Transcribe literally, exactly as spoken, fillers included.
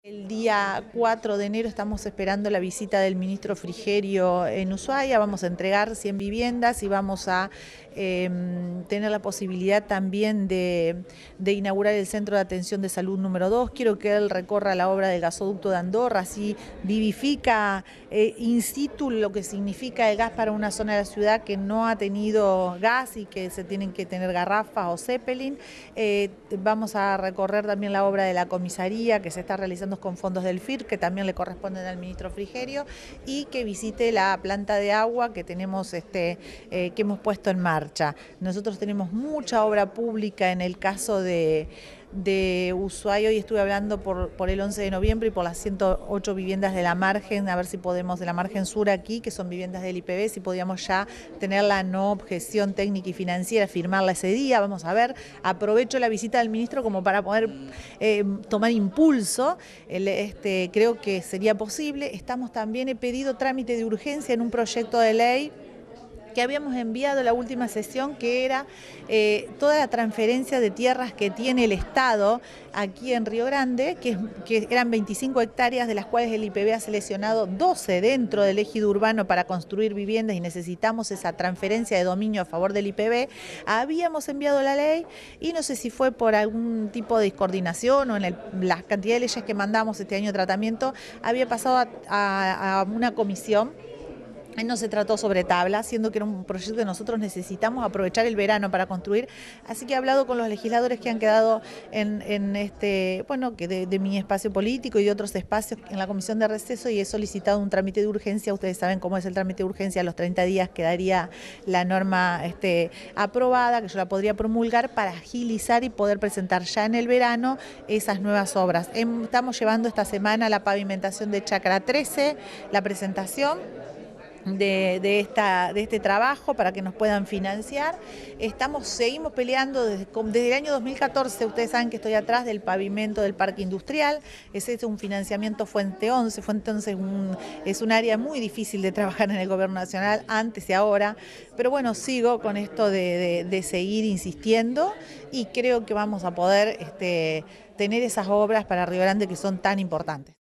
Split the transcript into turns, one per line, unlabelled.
El día cuatro de enero estamos esperando la visita del ministro Frigerio en Ushuaia. Vamos a entregar cien viviendas y vamos a eh, tener la posibilidad también de, de inaugurar el Centro de Atención de Salud número dos. Quiero que él recorra la obra del gasoducto de Andorra, así vivifica eh, in situ lo que significa el gas para una zona de la ciudad que no ha tenido gas y que se tienen que tener garrafas o Zeppelin. Eh, vamos a recorrer también la obra de la comisaría que se está realizando con fondos del F I R, que también le corresponden al ministro Frigerio, y que visite la planta de agua que tenemos este, eh, que hemos puesto en marcha. Nosotros tenemos mucha obra pública en el caso de, de Ushuaia. Hoy estuve hablando por, por el once de noviembre y por las ciento ocho viviendas de la margen, a ver si podemos, de la margen sur aquí, que son viviendas del I P B, si podíamos ya tener la no objeción técnica y financiera, firmarla ese día. Vamos a ver, aprovecho la visita del ministro como para poder eh, tomar impulso. El, este, creo que sería posible. Estamos también, he pedido trámite de urgencia en un proyecto de ley que habíamos enviado en la última sesión, que era eh, toda la transferencia de tierras que tiene el Estado aquí en Río Grande, que, que eran veinticinco hectáreas, de las cuales el I P B ha seleccionado doce dentro del ejido urbano para construir viviendas, y necesitamos esa transferencia de dominio a favor del I P B. Habíamos enviado la ley y no sé si fue por algún tipo de discoordinación o en el, la cantidad de leyes que mandamos este año de tratamiento, había pasado a, a, a una comisión. No se trató sobre tabla, siendo que era un proyecto que nosotros necesitamos aprovechar el verano para construir. Así que he hablado con los legisladores que han quedado en, en este, bueno, que de, de mi espacio político y de otros espacios en la comisión de receso, y he solicitado un trámite de urgencia. Ustedes saben cómo es el trámite de urgencia, a los treinta días quedaría la norma este, aprobada, que yo la podría promulgar para agilizar y poder presentar ya en el verano esas nuevas obras. Estamos llevando esta semana la pavimentación de Chacra trece, la presentación De, de, esta, de este trabajo para que nos puedan financiar. Estamos, seguimos peleando desde, desde el año dos mil catorce, ustedes saben que estoy atrás del pavimento del parque industrial. Ese es un financiamiento Fuente once, Fuente once es un, es un área muy difícil de trabajar en el gobierno nacional, antes y ahora, pero bueno, sigo con esto de, de, de seguir insistiendo, y creo que vamos a poder este, tener esas obras para Río Grande que son tan importantes.